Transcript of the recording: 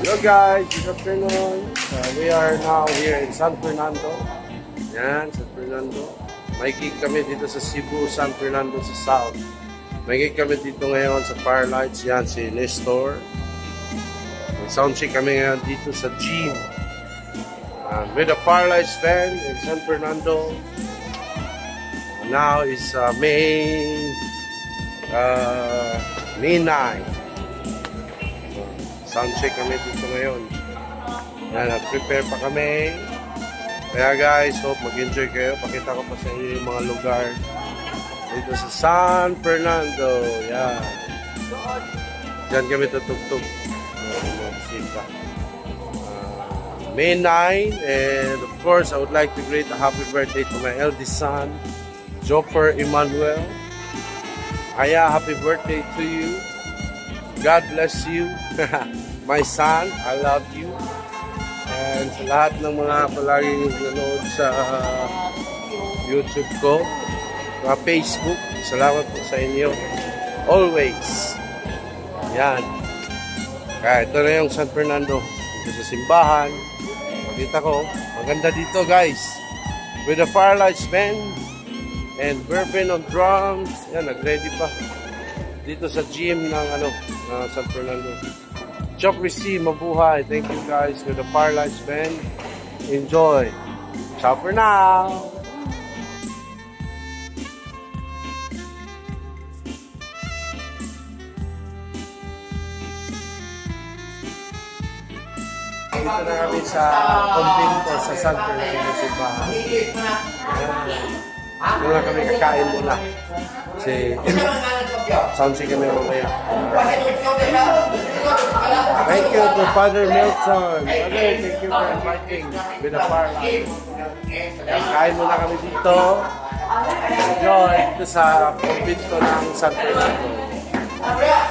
Hello guys, good afternoon. We are now here in San Fernando. Yan, San Fernando. May gig kami dito sa Cebu, San Fernando sa South. May gig kami dito ngayon sa Firelights. Yan, si Nestor. Soundcheck kami ngayon dito sa gym. With the Firelights band in San Fernando. Now is May 9. Soundcheck kami dito ngayon. Yan, prepare pa kami. Kaya guys, hope mag-enjoy kayo. Pakita ko pa sa inyo yung mga lugar dito sa San Fernando. Yan. Diyan kami tutugtog. May 9, and of course I would like to greet a happy birthday to my eldest son, Joffer Emmanuel. Aya, happy birthday to you. God bless you. My son, I love you. And sa lahat ng mga palaging nanonood sa YouTube ko, sa Facebook, salamat po sa inyo. Always. Yan. Kaya ito na yung San Fernando. Dito sa simbahan. Makita ko, maganda dito guys. With the Firelights band and Bourbon on drums. Yan, nag-ready pa. Dito sa gym ng San Fernando. Chop receive, mabuhay. Thank you guys with the Firelights band. Enjoy. Ciao for now. Dito na kami sa Convento sa San Fernando simbahan. Dito na kami kakain muna. Kasi soundcheck kami mamaya. Thank you to Father Milton. Father, thank you for inviting with the Firelight. Kain muna kami dito. Enjoy dito sa Convento ng San Fernando.